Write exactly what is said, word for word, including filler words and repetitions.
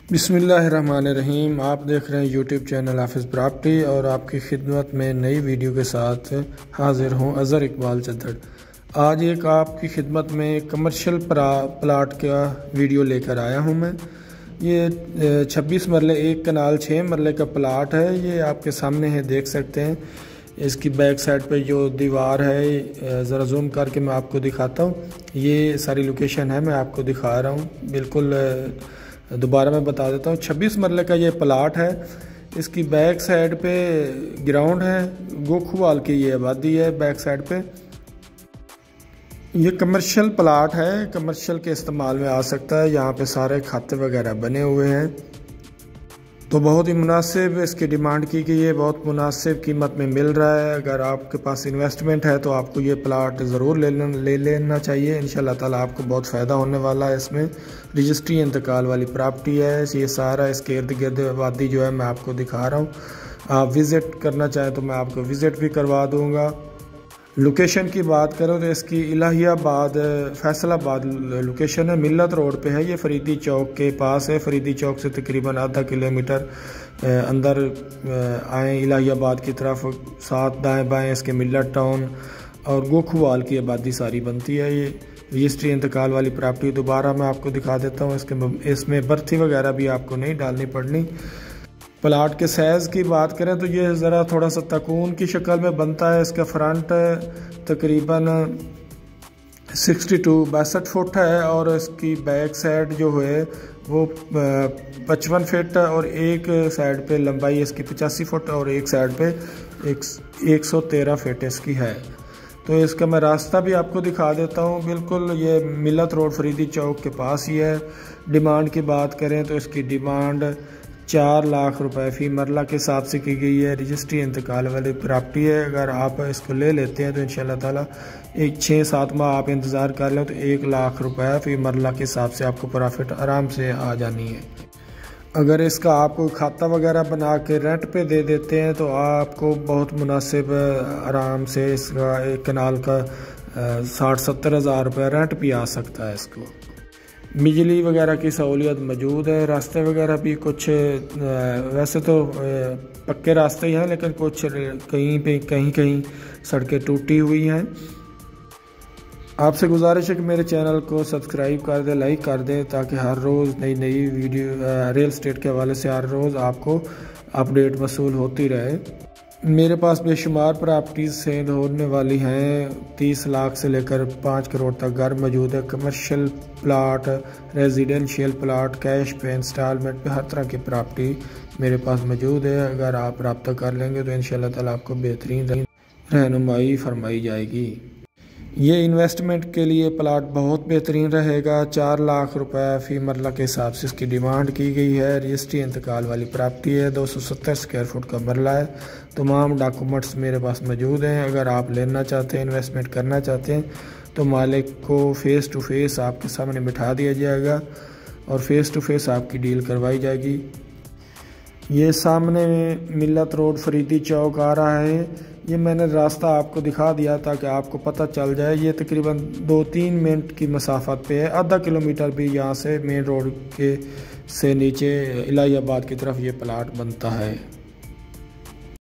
बिस्मिल्लाहिर्रहमानिर्रहीम। आप देख रहे हैं यूट्यूब चैनल हाफिज़ प्रॉपर्टी और आपकी खिदमत में नई वीडियो के साथ हाजिर हूं अज़हर इकबाल चद्दड़। आज एक आपकी खिदमत में कमर्शियल प्लाट का वीडियो लेकर आया हूं मैं। ये छब्बीस मरले एक कनाल छः मरले का प्लाट है। ये आपके सामने है, देख सकते हैं। इसकी बैक साइड पे जो दीवार है, ज़रा जूम करके मैं आपको दिखाता हूँ। ये सारी लोकेशन है, मैं आपको दिखा रहा हूँ। बिल्कुल दोबारा मैं बता देता हूँ। छब्बीस मरले का ये प्लाट है। इसकी बैक साइड पे ग्राउंड है, गोखूवाल की ये आबादी है बैक साइड पे। ये कमर्शियल प्लाट है, कमर्शियल के इस्तेमाल में आ सकता है। यहाँ पे सारे खाते वगैरह बने हुए हैं, तो बहुत ही मुनासिब इसकी डिमांड की गई है। बहुत मुनासिब कीमत में मिल रहा है। अगर आपके पास इन्वेस्टमेंट है तो आपको ये प्लाट ज़रूर ले ले लेना चाहिए। इंशाल्लाह ताला आपको बहुत फ़ायदा होने वाला है। इसमें रजिस्ट्री इंतकाल वाली प्रॉपर्टी है। ये सारा इसके इर्द गिर्द आबादी जो है मैं आपको दिखा रहा हूँ। आप विज़िट करना चाहें तो मैं आपको विज़िट भी करवा दूँगा। लोकेशन की बात करो तो इसकी इलाहियाबाद फैसलाबाद लोकेशन है, मिल्लत रोड पे है। ये फरीदी चौक के पास है। फरीदी चौक से तकरीबन आधा किलोमीटर अंदर आए इलाहियाबाद की तरफ, साथ दाएं बाएं इसके मिल्लत टाउन और गोखूवाल की आबादी सारी बनती है। ये रजिस्ट्री इंतकाल वाली प्रॉपर्टी दोबारा मैं आपको दिखा देता हूँ। इसके इसमें बर्थी वगैरह भी आपको नहीं डालनी पड़नी। प्लाट के साइज़ की बात करें तो ये ज़रा थोड़ा सा तकून की शक्ल में बनता है। इसका फ्रंट तकरीबन सिक्सटी टू बासठ फुट है और इसकी बैक साइड जो है वो पचपन फीट और एक साइड पे लंबाई इसकी पचासी फुट और एक साइड पे एक एक सौ तेरह फीट इसकी है। तो इसका मैं रास्ता भी आपको दिखा देता हूँ। बिल्कुल ये मिल्लत रोड फरीदी चौक के पास ही है। डिमांड की बात करें तो इसकी डिमांड चार लाख रुपए फ़ी मरला के हिसाब से की गई है। रजिस्ट्री इंतकाल वाली प्रॉपर्टी है। अगर आप इसको ले लेते हैं तो इंशाल्लाह ताला एक छः सात माह आप इंतज़ार कर लें तो एक लाख रुपए फ़ी मरला के हिसाब से आपको प्रॉफिट आराम से आ जानी है। अगर इसका आपको खाता वगैरह बना के रेंट पे दे देते हैं तो आपको बहुत मुनासिब आराम से इसका एक कनाल का साठ सत्तर हज़ार रुपये रेंट भी आ सकता है। इसको बिजली वगैरह की सहूलियत मौजूद है। रास्ते वगैरह भी कुछ वैसे तो पक्के रास्ते ही हैं, लेकिन कुछ कहीं पे कहीं कहीं सड़कें टूटी हुई हैं। आपसे गुजारिश है कि मेरे चैनल को सब्सक्राइब कर दें, लाइक कर दें, ताकि हर रोज़ नई नई वीडियो रियल एस्टेट के हवाले से हर रोज़ आपको अपडेट वसूल होती रहे। मेरे पास बेशुमार प्रॉपर्टीज़ सेल होने वाली हैं। तीस लाख से लेकर पाँच करोड़ तक घर मौजूद है। Commercial plot, residential plot, cash पे, इंस्टॉलमेंट पे, हर तरह की प्रॉपर्टी मेरे पास मौजूद है। अगर आप रब्ता कर लेंगे तो इंशाल्लाह ताला आपको बेहतरीन रहनुमाई फरमाई जाएगी। ये इन्वेस्टमेंट के लिए प्लाट बहुत बेहतरीन रहेगा। चार लाख रुपए फ़ी मरला के हिसाब से इसकी डिमांड की गई है। रजिस्ट्री इंतकाल वाली प्रॉपर्टी है। दो सौ सत्तर स्क्वायर फुट का मरला है। तमाम डॉक्यूमेंट्स मेरे पास मौजूद हैं। अगर आप लेना चाहते हैं, इन्वेस्टमेंट करना चाहते हैं तो मालिक को फ़ेस टू फेस आपके सामने बिठा दिया जाएगा और फेस टू फेस आपकी डील करवाई जाएगी। ये सामने मिल्लत रोड फरीदी चौक आ रहा है। ये मैंने रास्ता आपको दिखा दिया ताकि आपको पता चल जाए। ये तकरीबन दो तीन मिनट की मसाफत पे है। आधा किलोमीटर भी यहाँ से मेन रोड के से नीचे इलाहियाबाद की तरफ ये प्लाट बनता है।